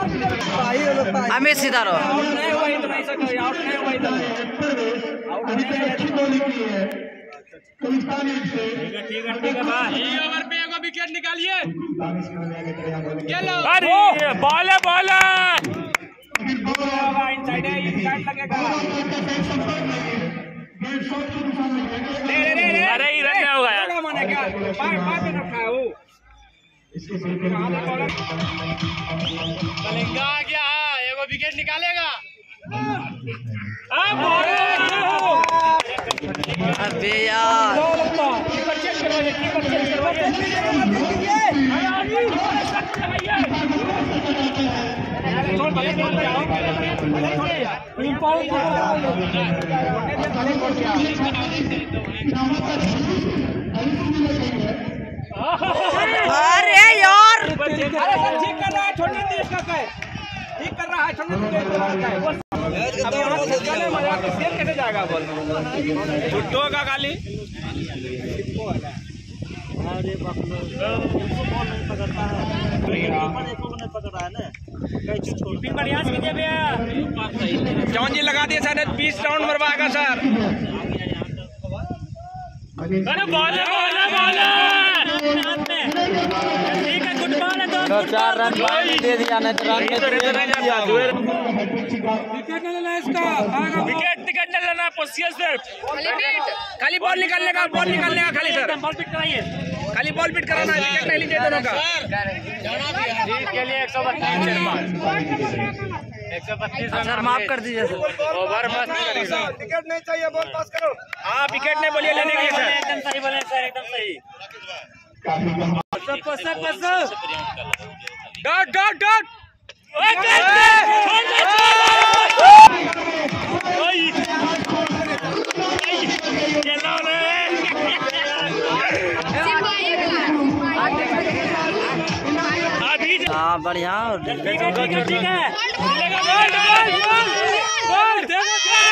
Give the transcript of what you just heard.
अमित सितारो ठीक है भाई ओवर पे एगो विकेट निकालिए। बॉल है इनसाइड लगेगा। अरे ही रन होगा यार माने क्या पार पे रखा है वो कलिंगा आ गया। एगो विकेट निकालेगा। अबे यार अरे यार ठीक कर रहा है छोटे देश का ठीक कर रहा है छोटे देश कैसे जाएगा बॉल छुट्टो का खाली। अरे जॉन जी लगा दिए सर 20 राउंड मरवाएगा सर। अरे बॉल ठीक है गुड बॉल है तो 4 रन दे दिया नहीं विकेट नहीं लेना इसका विकेट नहीं लेना पोसिया सिर्फ खाली बॉल निकालने का खाली सर बॉल पिट कराइए खाली बॉल पिट कराना है विकेट नहीं लीजिए दोनों का। के लिए 132 सर माफ कर दीजिए सर ओवर मस्त विकेट नहीं चाहिए बॉल पास करो। हाँ विकेट नहीं बोलिए लेने के लिए सर एकदम सही बोले सर एकदम सही। डॉट हाँ बढ़िया ठीक है